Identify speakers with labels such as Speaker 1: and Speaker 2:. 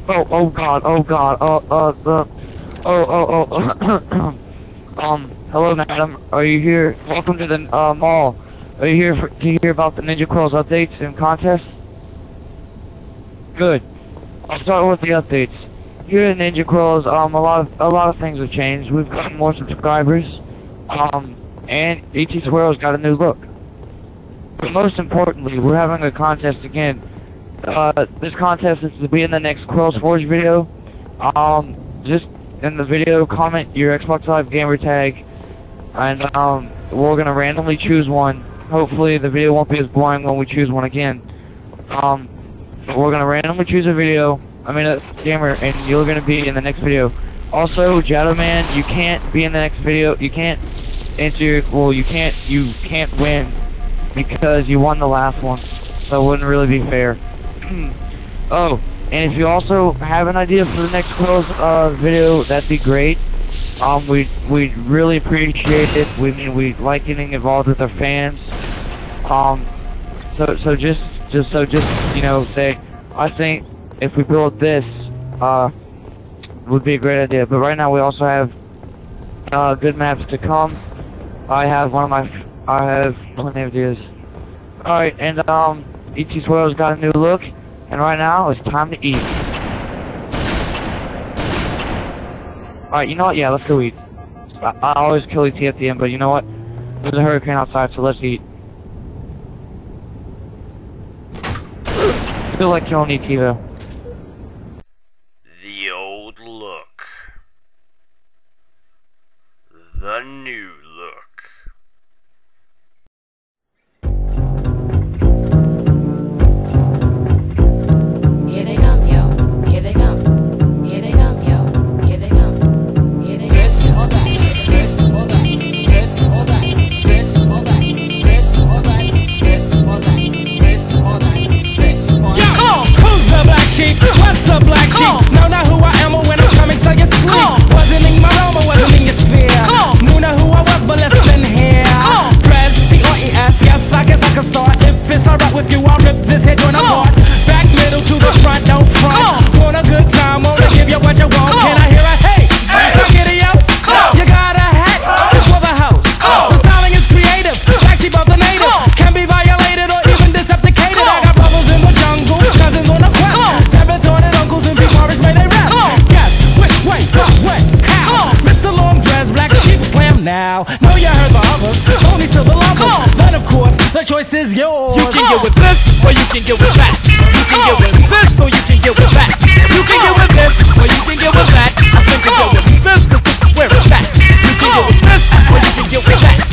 Speaker 1: Oh God, oh God, hello madam, are you here? Welcome to the, mall. Are you here to hear about the Ninja Quills updates and contests? Good. I'll start with the updates. Here at Ninja Quills, a lot of things have changed. We've gotten more subscribers, and ET Swirl's got a new look. But most importantly, we're having a contest again. This contest is to be in the next Quills Forge video. Just in the video, comment your Xbox Live gamer tag, and we're gonna randomly choose one. Hopefully, the video won't be as boring when we choose one again. We're gonna randomly choose a video. I mean, a gamer, and you're gonna be in the next video. Also, Jadowman, you can't be in the next video. You can't enter. Well, you can't win because you won the last one, so it wouldn't really be fair. Oh, and if you also have an idea for the next Quills video, that'd be great. We'd really appreciate it. We like getting involved with our fans. So just you know, say, I think if we build this, would be a great idea. But right now we also have good maps to come. I have plenty of ideas. Alright, and ET Swirl's got a new look, and right now it's time to eat. Alright, you know what? Yeah, let's go eat. I always kill ET at the end, but you know what? There's a hurricane outside, so let's eat. Feel like killing ET though.
Speaker 2: The old look. The new look.
Speaker 3: Here they come, yo. Here they come. Here they come, yo. Here they come. Here they come.
Speaker 4: This or that. This or that. This or that. This or that. This or that. This or that. This or that. This or that.
Speaker 5: Come on, who's the black sheep? What's a black sheep? Know not who I am or when I'm coming, so you sleep. Wasn't in my realm or wasn't in your sphere. Knew not who I was, but listen here. Press P-R-E-S, yes, I guess I can start. If it's alright with you, I'll rip this head joint apart. Back middle to the front, don't front. Want a good time, wanna give you what you want. Can I hear a hey? Hey, giddy up. You got a hat, just for the house. The styling is creative, black sheep of the native. Can be violated or even decepticated. I got brothers in the jungle, cousins on the quest. Debit-ordered uncles and big porridge made they rest. Guess which way, what, when, how? Mr. Long Dress, black sheep slam now. Know you heard the others, only to the lovers. Then of course, the choice is yours.
Speaker 4: You can get with this, or you can get with that. You can get with this, or you can get with that. You can get with this, or you can get with that. I think you can get with this, cause this is where it's at. You can get with this, or you can get with that.